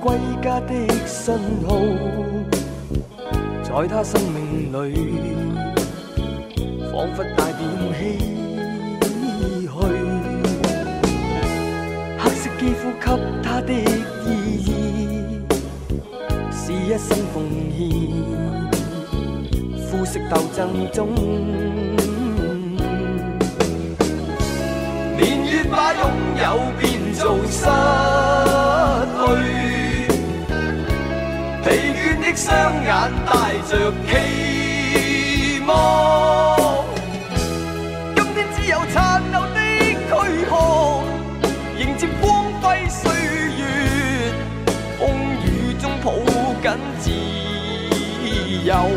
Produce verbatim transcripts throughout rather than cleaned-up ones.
歸家的信號，在他生命裏，彷彿帶點唏噓。黑色肌膚給他的意義，是一生奉獻，膚色鬥爭中。年月把擁有變做失去，疲倦的雙眼帶着期望，今天只有殘留的軀殼，迎接光輝歲月，風雨中抱緊自由，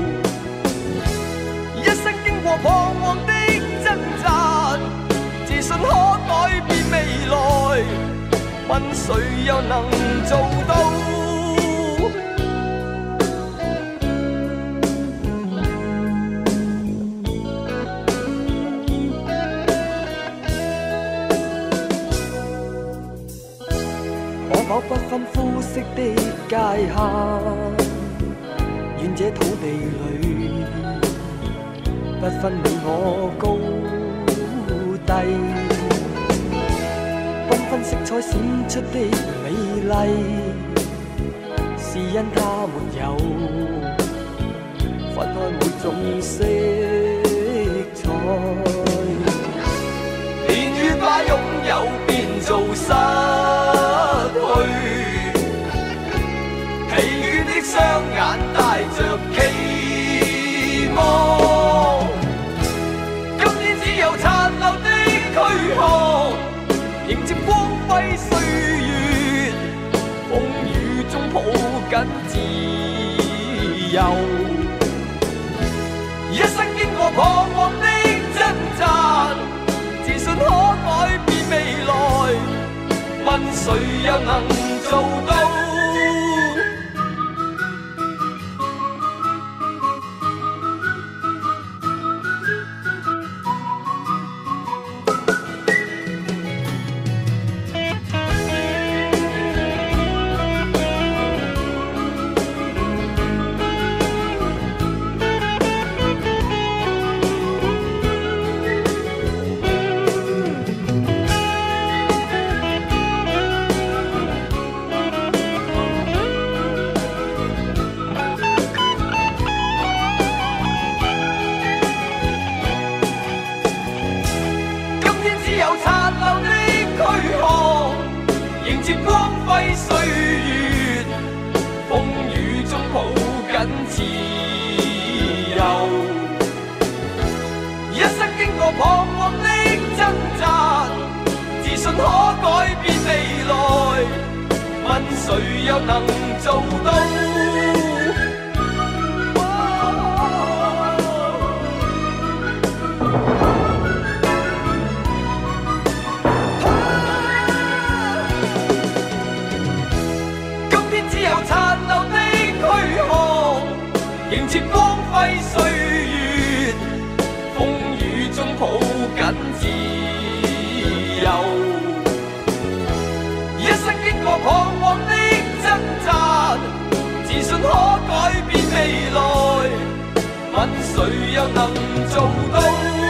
一生經過彷徨的掙扎，自信可改變未來，問誰又能做到？可否不分膚色的界限，願這土地裏不分你我高低，繽紛色彩閃出的美麗，是因它沒有分開每種色彩。年月把擁有變做失去，疲倦的雙眼帶着期望，今天只有殘留的軀殼，迎接光輝歲月，風雨中抱緊自由，一生經過彷徨的掙扎，自信可改變未來，問誰又能做到？迎接光輝歲月，風雨中抱緊自由，一生經過彷徨的掙扎，自信可改變未來，問誰又能做到？迎接光輝歲月，風雨中抱緊自由，一生經過彷徨的掙扎，自信可改變未來，問誰又能做到？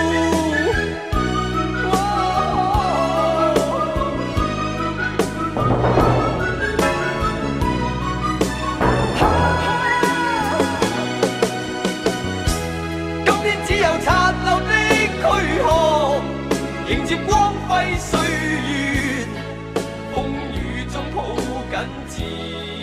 迎接光輝歲月，風雨中抱緊自由。